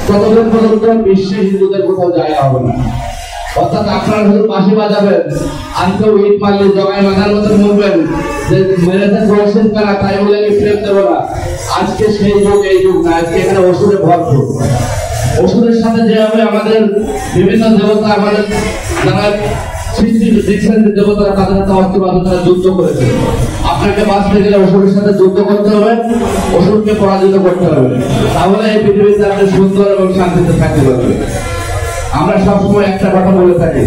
ততদিন পর্যন্ত বিশ্বে হিন্দুদের কোথাও জায়গা হবে না। অর্থাৎ আপনারা শুধু বাঁশি বাজাবেন, আর কেউ ইট মারলে জগায় মাথার মতো মরবেন যে মেরেছে জয়সিং কারা, তাই বলে আমি প্রেম দেবো না। আজকে সেই যুগ এই যুগ না, আজকে এখানে ওষুধে ভরপুর। ওষুধের সাথে যেভাবে আমাদের বিভিন্ন দেবতা, আমাদের যারা সৃষ্টি দিচ্ছেন দেবতারা, তাদের সাথে অস্ত্রবাদীরা যুদ্ধ করেছে। আপনাকে বাঁচতে গেলে ওষুধের সাথে যুদ্ধ করতে হবে, ওষুধকে পরাজিত করতে হবে, তাহলে এই পৃথিবীতে আপনি সুন্দর এবং শান্তিতে থাকতে পারবেন। আমরা সবসময় একটা কথা বলে থাকি,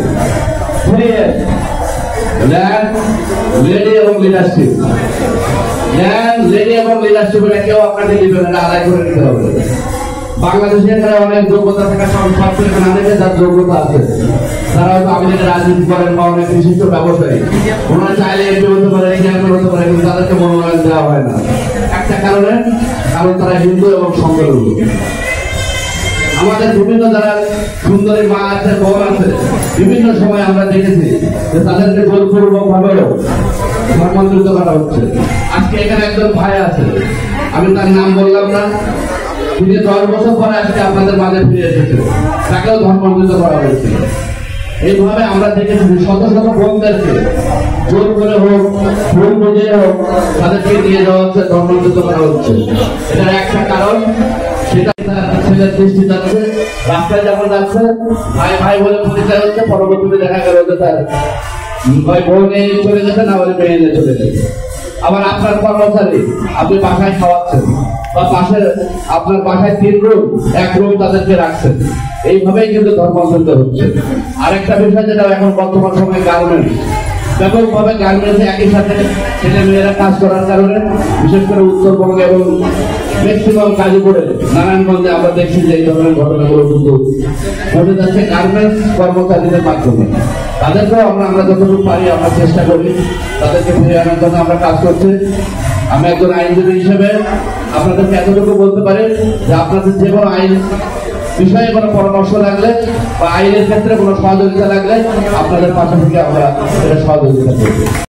ল্যান্ড, লেডি এবং লিডারশিপ। ল্যান্ড, লেডি এবং লিডারশিপ এটা কেউ আপনাকে দিবে না, আদায় করে নিতে হবে। বাংলাদেশে এখানে অনেক যোগ্যতা থাকা সত্ত্বেও এখানে অনেকে যার যোগ্যতা আছে, তারা হয়তো আমেরিকার রাজনীতি করেন বা অনেক বিশিষ্ট ব্যবসায়ী, ওনারা চাইলে এমপি হতে পারে, চেয়ারম্যান হতে পারে, কিন্তু তাদেরকে মনোনয়ন দেওয়া হয় না। একটা কারণে, কারণ তারা হিন্দু এবং সংখ্যালঘু। আমাদের বিভিন্ন যারা সুন্দরী মা আছে, বোন আছে, বিভিন্ন সময় আমরা দেখেছি যে তাদেরকে জোরপূর্বক ভাবে ধর্মান্তরিত করা হচ্ছে। আজকে এখানে একজন ভাই আছে, আমি তার নাম বললাম না, তিনি 10 বছর পরে আজকে আপনাদের মাঝে ফিরে এসেছে, তাকেও ধর্মান্তরিত করা হয়েছে। এইভাবে আমরা দেখেছি শত শত বোনদেরকে জোর করে হোক, ভুল বুঝিয়ে হোক, তাদেরকে নিয়ে যাওয়া হচ্ছে, ধর্মান্তরিত করা হচ্ছে। এটার একটা কারণ, সেটা ছেলের দৃষ্টি যাচ্ছে, রাস্তায় যখন যাচ্ছে ভাই ভাই বলে পরিচয় হচ্ছে, পরবর্তীতে দেখা গেল যে তার ভাই বোন নিয়ে চলে গেছে, না বলে মেয়ে নিয়ে চলে গেছে। আবার আপনার কর্মচারী আপনি বাসায় খাওয়াচ্ছেন, বা পাশে আপনার বাসায় 3 রুম, 1 রুম তাদেরকে রাখছেন। এইভাবেই কিন্তু ধর্মান্তরিত হচ্ছে। আরেকটা বিষয় যেটা এখন বর্তমান সময়ে গার্মেন্টস, ব্যাপকভাবে গার্মেন্টসে একই সাথে ছেলে মেয়েরা কাজ করার কারণে, বিশেষ করে উত্তরবঙ্গে এবং ম্যাক্সিমাম গাজীপুরে, নারায়ণগঞ্জে আমরা দেখছি যে এই ধরনের ঘটনাগুলো কিন্তু ঘটে যাচ্ছে গার্মেন্টস কর্মচারীদের মাধ্যমে। তাদেরকেও আমরা যতটুকু পারি আমরা চেষ্টা করি তাদেরকে ফিরিয়ে আনার জন্য আমরা কাজ করছি। আমি একজন আইনজীবী হিসেবে আপনাদেরকে এতটুকু বলতে পারি যে আপনাদের যে কোনো আইন বিষয়ে কোনো পরামর্শ লাগলে বা আইনের ক্ষেত্রে কোনো সহযোগিতা লাগলে আপনাদের পাশে থেকে আমরা এটা সহযোগিতা করব।